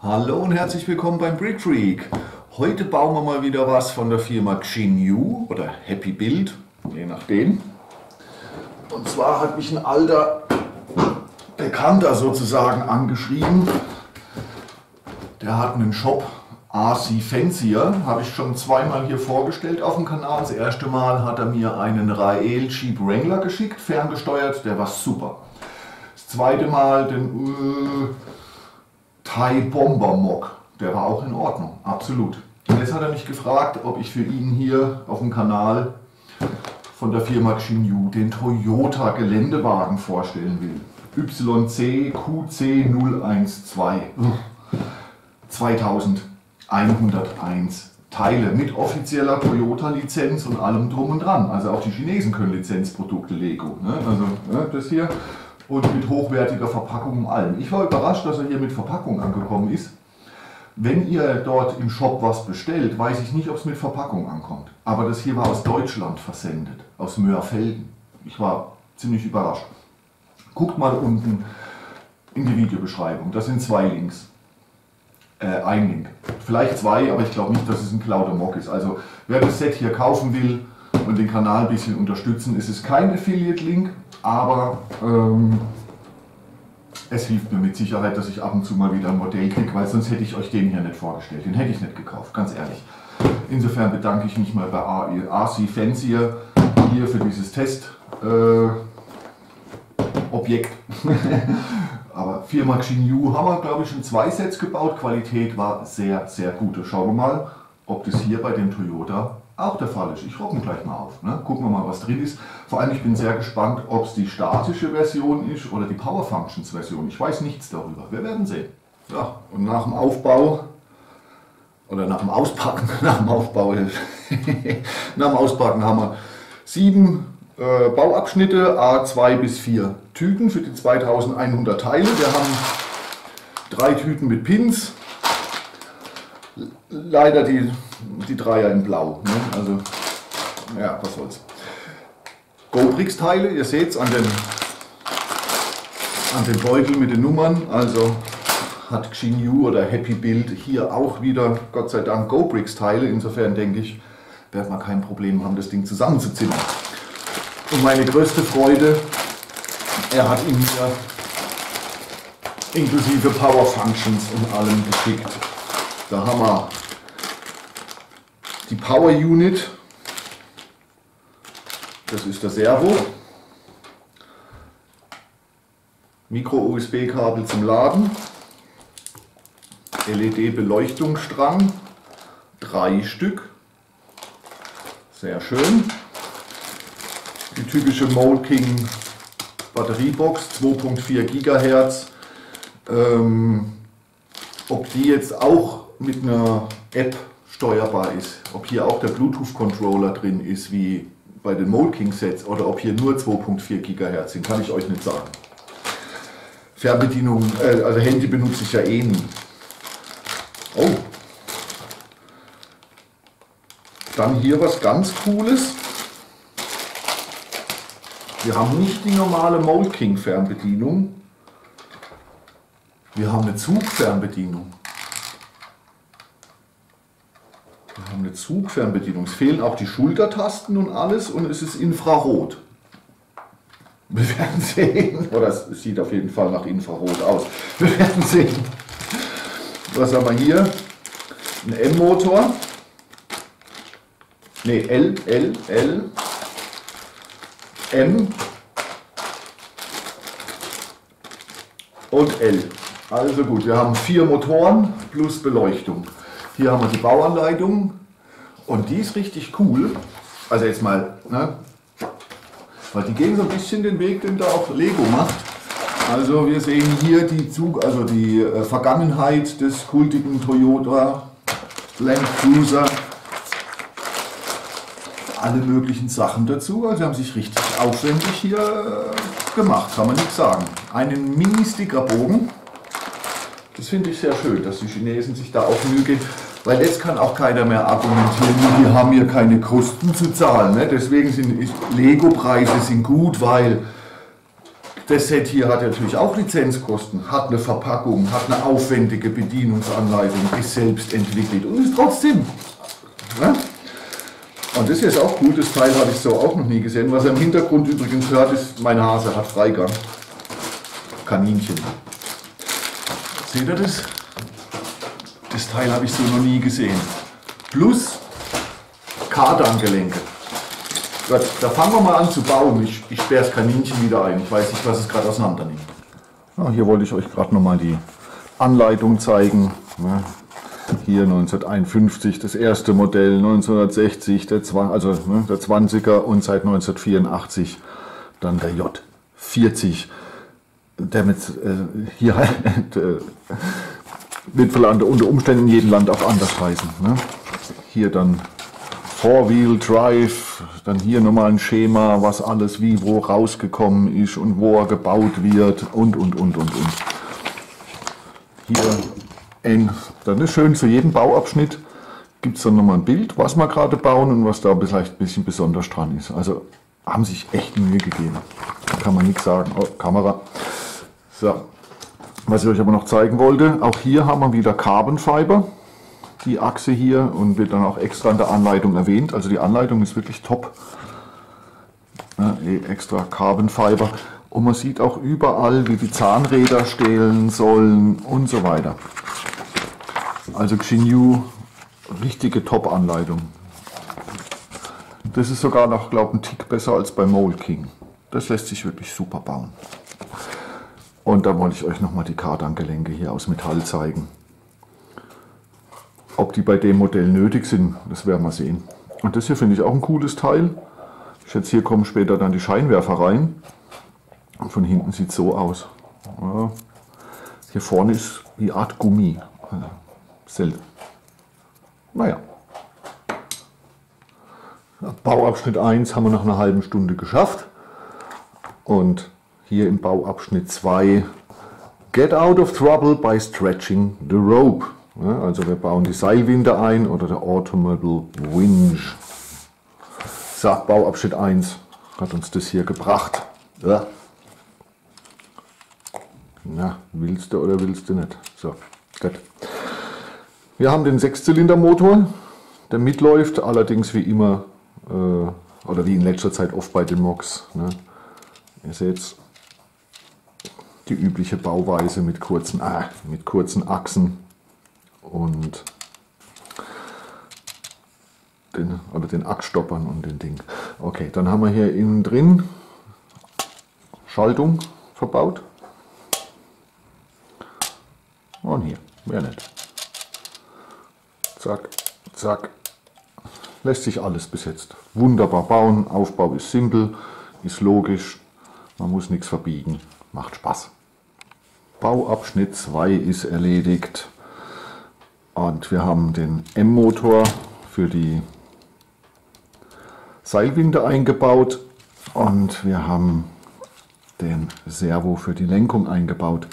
Hallo und herzlich willkommen beim Brick Freak. Heute bauen wir mal wieder was von der Firma Xinyu oder Happy Build, je nachdem. Und zwar hat mich ein alter Bekannter sozusagen angeschrieben. Der hat einen Shop, RC Fancier, habe ich schon zweimal hier vorgestellt auf dem Kanal. Das erste Mal hat er mir einen Rael Jeep Wrangler geschickt, ferngesteuert, der war super. Das zweite Mal den Thai Bomber Mock, der war auch in Ordnung, absolut. Und jetzt hat er mich gefragt, ob ich für ihn hier auf dem Kanal von der Firma Xinyu den Toyota Geländewagen vorstellen will. YC QC012 2101 Teile mit offizieller Toyota-Lizenz und allem drum und dran. Also auch die Chinesen können Lizenzprodukte Lego. Ne? Also das hier. Und mit hochwertiger Verpackung und allem. Ich war überrascht, dass er hier mit Verpackung angekommen ist. Wenn ihr dort im Shop was bestellt, weiß ich nicht, ob es mit Verpackung ankommt. Aber das hier war aus Deutschland versendet, aus Mörfelden. Ich war ziemlich überrascht. Guckt mal unten in die Videobeschreibung, das sind zwei Links. Ein Link. Vielleicht zwei, aber ich glaube nicht, dass es ein Klauder Mock ist. Also wer das Set hier kaufen will und den Kanal ein bisschen unterstützen, ist es kein Affiliate-Link. Aber es hilft mir mit Sicherheit, dass ich ab und zu mal wieder ein Modell kriege, weil sonst hätte ich euch den hier nicht vorgestellt. Den hätte ich nicht gekauft, ganz ehrlich. Insofern bedanke ich mich mal bei RC Fancier hier für dieses Testobjekt. Aber Firma Xinyu haben wir, glaube ich, schon 2 Sets gebaut. Qualität war sehr, sehr gut. Schauen wir mal, ob das hier bei dem Toyota auch der Fall ist. Ich rocken gleich mal auf. Ne? Gucken wir mal, was drin ist. Vor allem, ich bin sehr gespannt, ob es die statische Version ist oder die Power Functions Version. Ich weiß nichts darüber. Wir werden sehen. Ja, und nach dem Aufbau oder nach dem Auspacken, nach dem Auspacken haben wir 7 Bauabschnitte, A2 bis 4 Tüten für die 2100 Teile. Wir haben 3 Tüten mit Pins. Leider die Dreier in Blau. Ne? Also, ja, was soll's. GoBricks-Teile, ihr seht es an den Beutel mit den Nummern. Also hat Xinyu oder Happy Build hier auch wieder, Gott sei Dank, GoBricks-Teile. Insofern denke ich, werden wir kein Problem haben, das Ding zusammenzuzimmern. Und meine größte Freude, er hat ihn mir inklusive Power Functions und allem geschickt. Da haben wir die Power Unit, das ist der Servo, Micro-USB-Kabel zum Laden, LED-Beleuchtungsstrang, 3 Stück, sehr schön, die typische Molking Batteriebox, 2.4 GHz, ob die jetzt auch mit einer App steuerbar ist, ob hier auch der Bluetooth-Controller drin ist, wie bei den Molking-Sets, oder ob hier nur 2.4 GHz sind, kann ich euch nicht sagen. Fernbedienung, also Handy benutze ich ja eh nie. Oh. Dann hier was ganz Cooles. Wir haben nicht die normale Molking-Fernbedienung. Wir haben eine Zugfernbedienung. Es fehlen auch die Schultertasten und alles und es ist Infrarot. Wir werden sehen. Oder es sieht auf jeden Fall nach Infrarot aus. Wir werden sehen. Was haben wir hier? Ein M-Motor. Ne, L, M und L. Also gut, wir haben 4 Motoren plus Beleuchtung. Hier haben wir die Bauanleitung und die ist richtig cool. Also jetzt mal, ne? Weil die gehen so ein bisschen den Weg, den da auch Lego macht. Also wir sehen hier die Vergangenheit des kultigen Toyota Land Cruiser. Alle möglichen Sachen dazu. Also sie haben sich richtig aufwendig hier gemacht, kann man nicht sagen. Einen Mini-Stickerbogen. Das finde ich sehr schön, dass die Chinesen sich da auch Mühe geben. Weil jetzt kann auch keiner mehr argumentieren, die haben hier keine Kosten zu zahlen. Ne? Deswegen sind Lego-Preise gut, weil Das Set hier hat natürlich auch Lizenzkosten, hat eine Verpackung, hat eine aufwendige Bedienungsanleitung, ist selbst entwickelt und ist trotzdem. Ne? Und das hier ist auch gut, das Teil habe ich so auch noch nie gesehen. Was ihr im Hintergrund übrigens hört, ist, mein Hase hat Freigang. Kaninchen. Seht ihr das? Das Teil habe ich so noch nie gesehen. Plus Kardangelenke. Gut, da fangen wir mal an zu bauen. Ich sperre das Kaninchen wieder ein. Ich weiß nicht, was es gerade auseinander nimmt. Ja, hier wollte ich euch gerade noch mal die Anleitung zeigen. Ja, hier 1951 das erste Modell, 1960 der 20er und seit 1984 dann der J40. Der wird hier unter Umständen in jedem Land auch anders heißen. Ne? Hier dann Four-Wheel Drive, dann hier nochmal ein Schema, was alles wie wo rausgekommen ist und wo er gebaut wird und. Hier, dann ist schön, zu jedem Bauabschnitt gibt es dann nochmal ein Bild, was wir gerade bauen und was da vielleicht ein bisschen besonders dran ist. Also haben sich echt Mühe gegeben, kann man nichts sagen. Oh, Kamera. So, was ich euch aber noch zeigen wollte, auch hier haben wir wieder Carbon Fiber. Die Achse hier und wird dann auch extra in der Anleitung erwähnt. Also die Anleitung ist wirklich top. Ja, extra Carbon Fiber. Und man sieht auch überall, wie die Zahnräder stehen sollen und so weiter. Also Xinyu, richtige Top-Anleitung. Das ist sogar noch, glaube ich, ein Tick besser als bei Mole King. Das lässt sich wirklich super bauen. Und da wollte ich euch nochmal die Kardangelenke hier aus Metall zeigen. Ob die bei dem Modell nötig sind, das werden wir sehen. Und das hier finde ich auch ein cooles Teil. Ich schätze, hier kommen später dann die Scheinwerfer rein. Und von hinten sieht es so aus. Ja. Hier vorne ist die Art Gummi. Selten. Naja. Bauabschnitt 1 haben wir nach einer halben Stunde geschafft. Und hier im Bauabschnitt 2 Get out of trouble by stretching the rope. Ja, also wir bauen die Seilwinde ein oder der Automobile Winch. So, Bauabschnitt 1 hat uns das hier gebracht. Ja. Na, willst du oder willst du nicht? So, gut. Wir haben den 6-Zylinder-Motor, der mitläuft, allerdings wie immer, oder wie in letzter Zeit oft bei den Mocs. Ne? Ihr seht die übliche Bauweise mit kurzen Achsen und den Achsstoppern und den Ding. Okay, dann haben wir hier innen drin Schaltung verbaut. Und hier, mehr nicht. Zack, zack. Lässt sich alles bis jetzt wunderbar bauen. Aufbau ist simpel, ist logisch. Man muss nichts verbiegen. Macht Spaß. Bauabschnitt 2 ist erledigt. Und wir haben den M-Motor für die Seilwinde eingebaut. Und wir haben den Servo für die Lenkung eingebaut.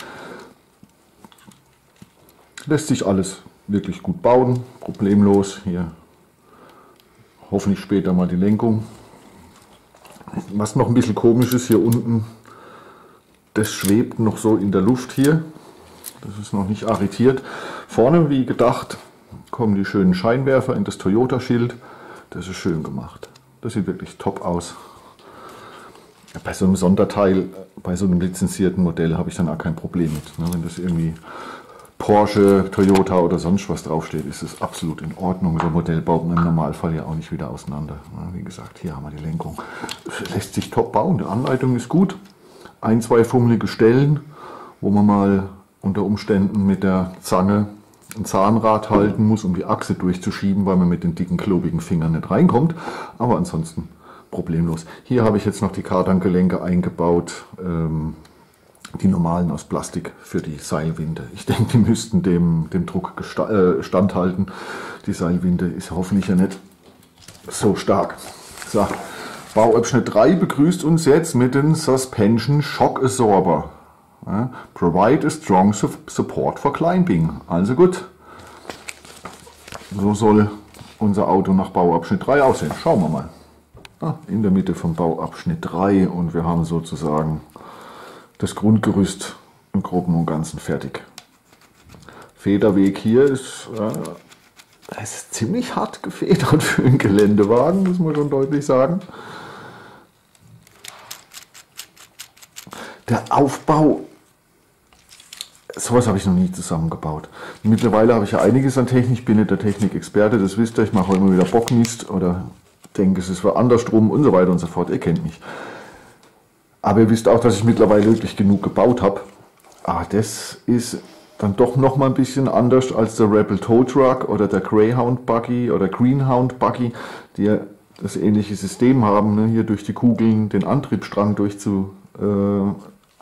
Lässt sich alles wirklich gut bauen, problemlos. Hier hoffentlich später mal die Lenkung. Was noch ein bisschen komisch ist, hier unten, das schwebt noch so in der Luft hier. Das ist noch nicht arretiert. Vorne, wie gedacht, kommen die schönen Scheinwerfer in das Toyota-Schild. Das ist schön gemacht. Das sieht wirklich top aus. Bei so einem Sonderteil, bei so einem lizenzierten Modell habe ich dann auch kein Problem mit. Wenn das irgendwie Porsche, Toyota oder sonst was draufsteht, ist es absolut in Ordnung. So ein Modell baut man im Normalfall ja auch nicht wieder auseinander. Wie gesagt, hier haben wir die Lenkung. Lässt sich top bauen. Die Anleitung ist gut. Ein, zwei fummelige Stellen, wo man mal unter Umständen mit der Zange ein Zahnrad halten muss, um die Achse durchzuschieben, weil man mit den dicken, klobigen Fingern nicht reinkommt. Aber ansonsten problemlos. Hier habe ich jetzt noch die Kardangelenke eingebaut. Die normalen aus Plastik für die Seilwinde. Ich denke, die müssten dem Druck standhalten. Die Seilwinde ist hoffentlich ja nicht so stark. So, Bauabschnitt 3 begrüßt uns jetzt mit dem Suspension Shock Absorber. Ja, provide a strong support for climbing. Also gut, so soll unser Auto nach Bauabschnitt 3 aussehen. Schauen wir mal. In der Mitte vom Bauabschnitt 3 und wir haben sozusagen das Grundgerüst im Groben und Ganzen fertig. Federweg hier ist, es ist ziemlich hart gefedert für einen Geländewagen, muss man schon deutlich sagen. Der Aufbau, sowas habe ich noch nie zusammengebaut. Mittlerweile habe ich ja einiges an Technik, ich bin nicht der Technikexperte, das wisst ihr, ich mache immer wieder Bockmist oder denke, es ist andersrum und so weiter und so fort, ihr kennt mich. Aber ihr wisst auch, dass ich mittlerweile wirklich genug gebaut habe. Aber das ist dann doch noch mal ein bisschen anders als der Rebel Tow Truck oder der Greyhound Buggy oder Greenhound Buggy, die ja das ähnliche System haben, ne? Hier durch die Kugeln den Antriebsstrang durchzueiern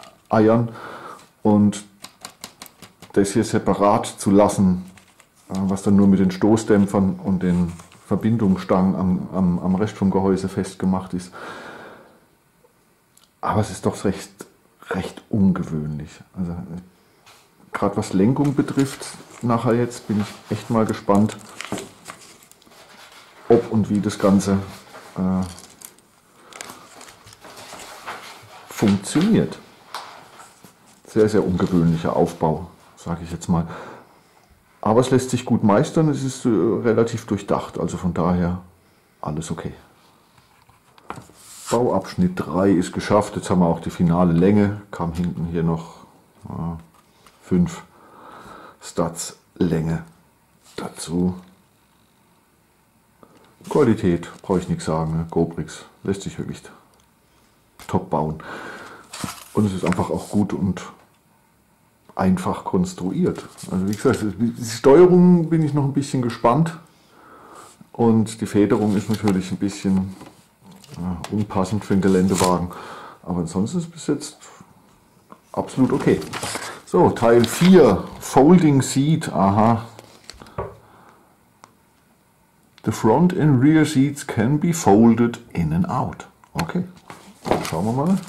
und das hier separat zu lassen, was dann nur mit den Stoßdämpfern und den Verbindungsstangen am Rest vom Gehäuse festgemacht ist. Aber es ist doch recht ungewöhnlich. Also gerade was Lenkung betrifft, nachher jetzt bin ich echt mal gespannt, ob und wie das Ganze funktioniert. Sehr, sehr ungewöhnlicher Aufbau, sage ich jetzt mal. Aber es lässt sich gut meistern, es ist relativ durchdacht, also von daher alles okay. Bauabschnitt 3 ist geschafft, jetzt haben wir auch die finale Länge, kam hinten hier noch 5 Studs Länge dazu. Qualität brauche ich nichts sagen, ne? Gobrix lässt sich wirklich top bauen. Und es ist einfach auch gut und einfach konstruiert. Also wie gesagt, die Steuerung bin ich noch ein bisschen gespannt und die Federung ist natürlich ein bisschen unpassend für einen Geländewagen. Aber ansonsten ist es bis jetzt absolut okay. So, Teil 4, Folding Seat, aha. The front and rear seats can be folded in and out. Okay, dann schauen wir mal.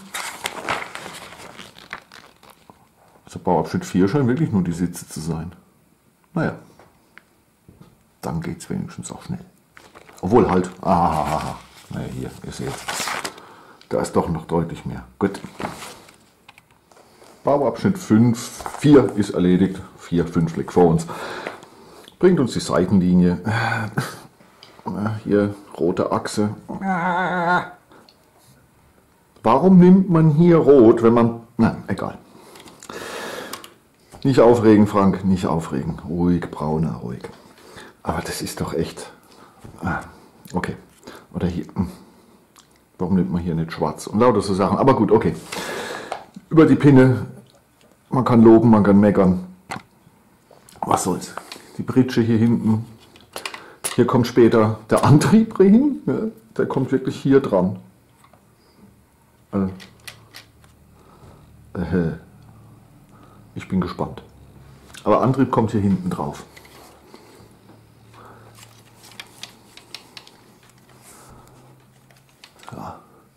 Also Bauabschnitt 4 scheint wirklich nur die Sitze zu sein. Naja, dann geht es wenigstens auch schnell. Obwohl halt, naja, hier, ihr seht, da ist doch noch deutlich mehr. Gut. Bauabschnitt 4 ist erledigt. 4, 5 liegt vor uns. Bringt uns die Seitenlinie. Hier, rote Achse. Warum nimmt man hier rot, wenn man... Na, egal. Nicht aufregen, Frank, nicht aufregen. Ruhig, Brauner, ruhig. Aber das ist doch echt... Okay. Oder hier... Warum nimmt man hier nicht schwarz? Und lauter so Sachen. Aber gut, okay. Über die Pinne. Man kann loben, man kann meckern. Was soll's. Die Pritsche hier hinten. Hier kommt später der Antrieb hin. Ja, der kommt wirklich hier dran. Ich bin gespannt. Aber Antrieb kommt hier hinten drauf. Ja.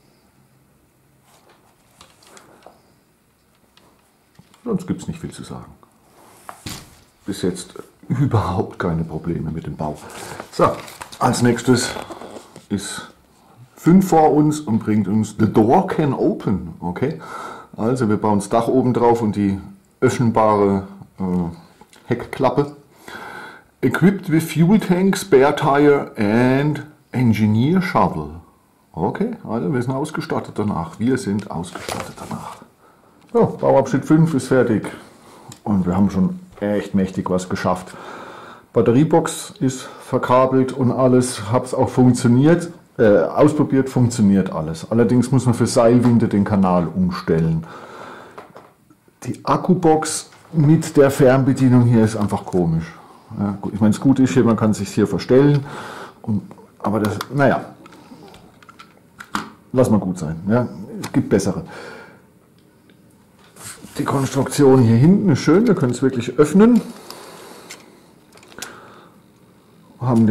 Sonst gibt es nicht viel zu sagen. Bis jetzt überhaupt keine Probleme mit dem Bau. So, als nächstes ist 5 vor uns und bringt uns The Door Can Open. Okay, also wir bauen das Dach oben drauf und die öffnbare Heckklappe. Equipped with Fuel Tank, Spare Tire and Engineer Shovel. Okay, also wir sind ausgestattet danach. Wir sind ausgestattet danach. So, Bauabschnitt 5 ist fertig und wir haben schon echt mächtig was geschafft. Batteriebox ist verkabelt und alles, hat es auch funktioniert. Ausprobiert, funktioniert alles. Allerdings muss man für Seilwinde den Kanal umstellen. Die Akkubox mit der Fernbedienung hier ist einfach komisch. Ja, gut, ich meine, das Gute ist hier, man kann es sich hier verstellen. Aber das, naja, lass mal gut sein. Ja, es gibt bessere. Die Konstruktion hier hinten ist schön, wir können es wirklich öffnen. Wir haben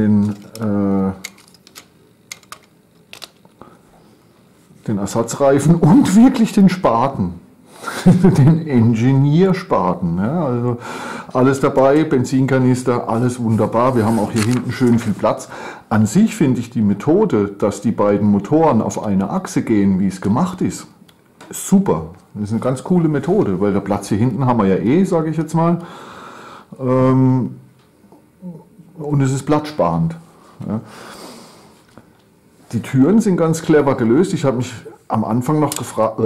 den Ersatzreifen und wirklich den Spaten, den Engineer-Spaten. Ja, also alles dabei, Benzinkanister, alles wunderbar. Wir haben auch hier hinten schön viel Platz. An sich finde ich die Methode, dass die beiden Motoren auf eine Achse gehen, wie es gemacht ist, super. Das ist eine ganz coole Methode, weil der Platz hier hinten haben wir ja eh, sage ich jetzt mal. Und es ist platzsparend. Ja. Die Türen sind ganz clever gelöst. Ich habe mich am Anfang noch gefragt,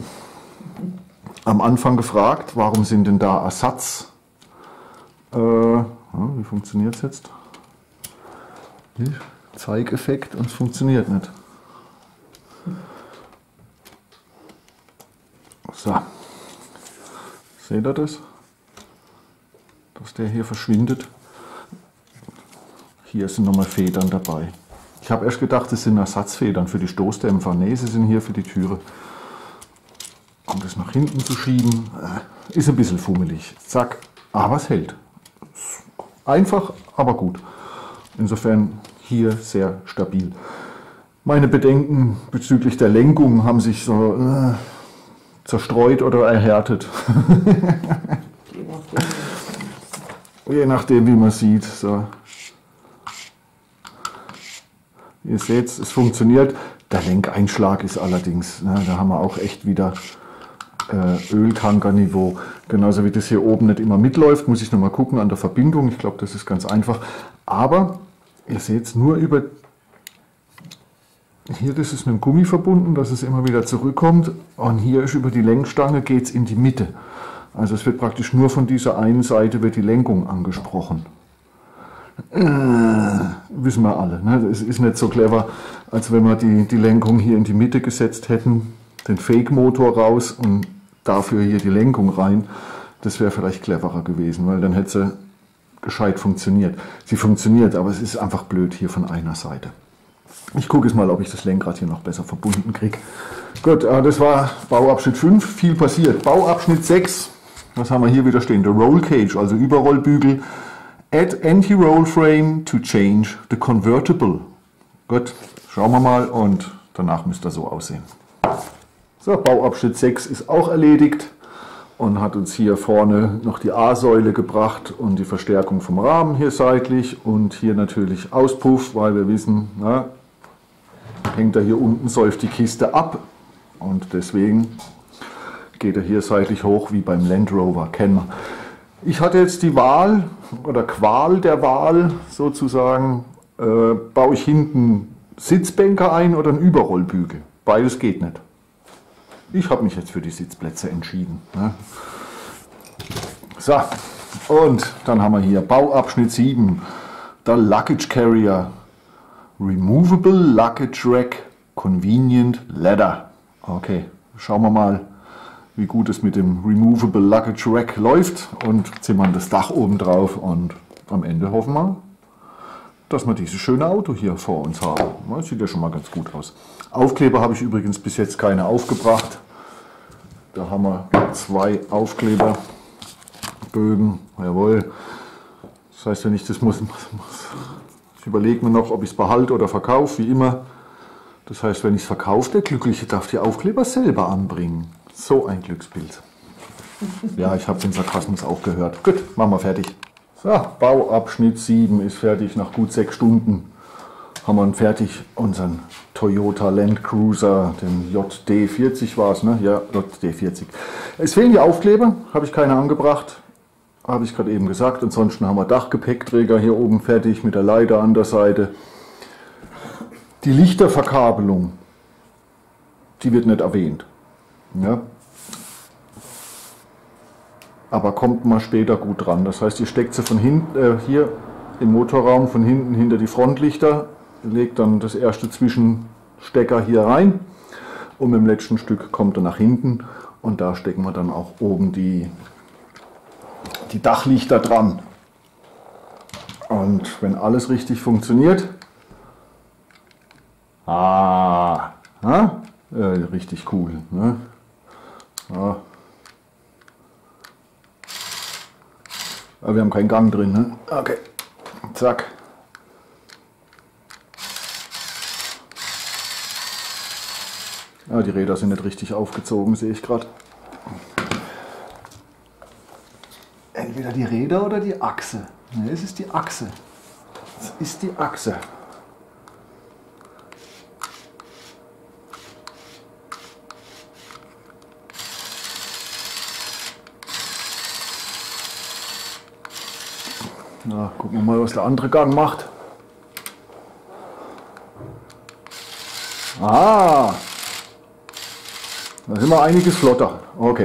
warum sind denn da wie funktioniert es jetzt? Zeigeffekt und es funktioniert nicht. So, seht ihr das? Dass der hier verschwindet. Hier sind nochmal Federn dabei. Ich habe erst gedacht, das sind Ersatzfedern für die Stoßdämpfer. Nee, sie sind hier für die Türe. Um das nach hinten zu schieben, ist ein bisschen fummelig. Zack, aber es hält. Einfach, aber gut. Insofern hier sehr stabil. Meine Bedenken bezüglich der Lenkung haben sich so zerstreut oder erhärtet. Je nachdem, wie man sieht. So. Ihr seht, es funktioniert. Der Lenkeinschlag ist allerdings, da haben wir auch echt wieder Öltankerniveau. Genauso wie das hier oben nicht immer mitläuft, muss ich nochmal gucken an der Verbindung. Ich glaube, das ist ganz einfach. Aber ihr seht es nur über hier, das ist mit dem Gummi verbunden, dass es immer wieder zurückkommt. Und hier ist über die Lenkstange geht es in die Mitte. Also es wird praktisch nur von dieser einen Seite wird die Lenkung angesprochen. Wissen wir alle. Ne? Das ist nicht so clever, als wenn wir die Lenkung hier in die Mitte gesetzt hätten, den Fake-Motor raus und dafür hier die Lenkung rein. Das wäre vielleicht cleverer gewesen, weil dann hätte sie gescheit funktioniert. Sie funktioniert, aber es ist einfach blöd hier von einer Seite. Ich gucke jetzt mal, ob ich das Lenkrad hier noch besser verbunden kriege. Gut, das war Bauabschnitt 5, viel passiert. Bauabschnitt 6, was haben wir hier wieder stehen? Der Roll Cage, also Überrollbügel. Add Anti-Roll Frame to change the convertible. Gut, schauen wir mal und danach müsste er so aussehen. So, Bauabschnitt 6 ist auch erledigt und hat uns hier vorne noch die A-Säule gebracht und die Verstärkung vom Rahmen hier seitlich und hier natürlich Auspuff, weil wir wissen, na, hängt er hier unten, säuft die Kiste ab und deswegen geht er hier seitlich hoch wie beim Land Rover, kennen wir. Ich hatte jetzt die Wahl oder Qual der Wahl sozusagen, baue ich hinten Sitzbänke ein oder einen Überrollbügel. Beides geht nicht. Ich habe mich jetzt für die Sitzplätze entschieden. Ne? So, und dann haben wir hier Bauabschnitt 7, der Luggage Carrier, Removable Luggage Rack, Convenient Ladder. Okay, schauen wir mal, wie gut es mit dem Removable Luggage Rack läuft und zimmern das Dach oben drauf und am Ende hoffen wir, dass wir dieses schöne Auto hier vor uns haben. Das sieht ja schon mal ganz gut aus. Aufkleber habe ich übrigens bis jetzt keine aufgebracht. Da haben wir 2 Aufkleberbögen. Jawohl. Das heißt, wenn ich das muss, ich überlege mir noch, ob ich es behalte oder verkaufe, wie immer. Das heißt, wenn ich es verkaufe, der Glückliche darf die Aufkleber selber anbringen. So ein Glücksbild. Ja, ich habe den Sarkasmus auch gehört. Gut, machen wir fertig. So, Bauabschnitt 7 ist fertig. Nach gut 6 Stunden haben wir fertig unseren Toyota Land Cruiser, den JD40 war es, ne? Ja, JD40. Es fehlen die Aufkleber, habe ich keine angebracht. Habe ich gerade eben gesagt. Ansonsten haben wir Dachgepäckträger hier oben fertig mit der Leiter an der Seite. Die Lichterverkabelung, die wird nicht erwähnt. Ja. Aber kommt mal später gut dran. Das heißt, ihr steckt sie von hinten, hier im Motorraum von hinten hinter die Frontlichter, legt dann das erste Zwischenstecker hier rein und mit dem letzten Stück kommt er nach hinten und da stecken wir dann auch oben die Dachlichter dran. Und wenn alles richtig funktioniert, richtig cool. Ne? Ja. Aber wir haben keinen Gang drin. Ne? Okay, zack. Ja, die Räder sind nicht richtig aufgezogen, sehe ich gerade. Entweder die Räder oder die Achse. Ne, es ist die Achse. Es ist die Achse. Na, gucken wir mal, was der andere Gang macht. Ah, da sind wir einiges flotter. Okay.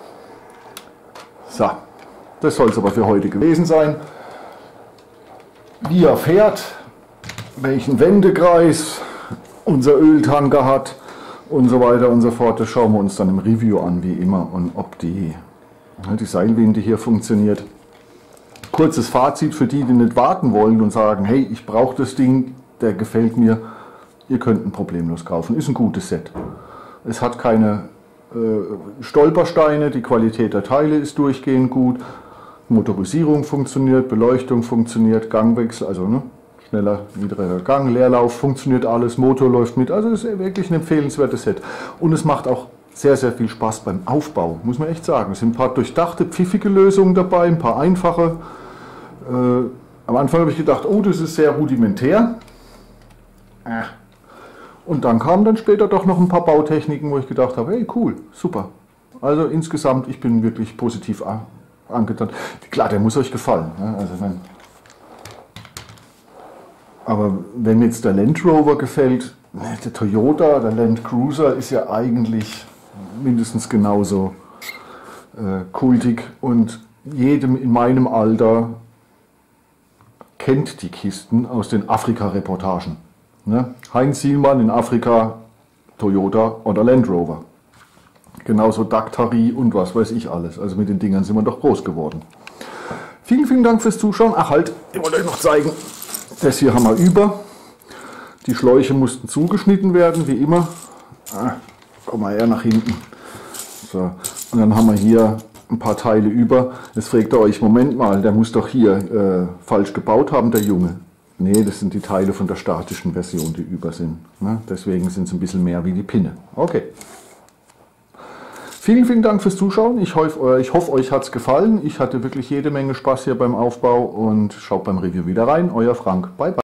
So, das soll es aber für heute gewesen sein. Wie er fährt, welchen Wendekreis unser Öltanker hat und so weiter und so fort, das schauen wir uns dann im Review an, wie immer, und ob die Seilwinde hier funktioniert. Kurzes Fazit für die, die nicht warten wollen und sagen, hey, ich brauche das Ding, der gefällt mir. Ihr könnt ihn problemlos kaufen. Ist ein gutes Set. Es hat keine Stolpersteine, die Qualität der Teile ist durchgehend gut. Motorisierung funktioniert, Beleuchtung funktioniert, Gangwechsel, also ne, schneller, niedriger Gang, Leerlauf, funktioniert alles, Motor läuft mit. Also es ist wirklich ein empfehlenswertes Set. Und es macht auch sehr, sehr viel Spaß beim Aufbau, muss man echt sagen. Es sind ein paar durchdachte, pfiffige Lösungen dabei, ein paar einfache. Am Anfang habe ich gedacht, oh, das ist sehr rudimentär. Und dann kamen dann später doch noch ein paar Bautechniken, wo ich gedacht habe, hey, cool, super. Also insgesamt, ich bin wirklich positiv angetan. Klar, der muss euch gefallen. Ne? Also aber wenn mir jetzt der Land Rover gefällt, der Toyota, der Land Cruiser ist ja eigentlich mindestens genauso kultig, und jedem in meinem Alter kennt die Kisten aus den Afrika-Reportagen. Ne? Heinz Sielmann in Afrika, Toyota oder Land Rover. Genauso Daktari und was weiß ich alles. Also mit den Dingern sind wir doch groß geworden. Vielen, vielen Dank fürs Zuschauen. Ach halt, ich wollte euch noch zeigen, das hier haben wir über. Die Schläuche mussten zugeschnitten werden, wie immer. Komm mal eher nach hinten. So. Und dann haben wir hier ein paar Teile über. Jetzt fragt ihr euch, Moment mal, der muss doch hier falsch gebaut haben, der Junge. Nee, das sind die Teile von der statischen Version, die über sind. Ne? Deswegen sind es ein bisschen mehr wie die Pinne. Okay. Vielen, vielen Dank fürs Zuschauen. Ich hoffe, euch hat es gefallen. Ich hatte wirklich jede Menge Spaß hier beim Aufbau und schaut beim Review wieder rein. Euer Frank. Bye, bye.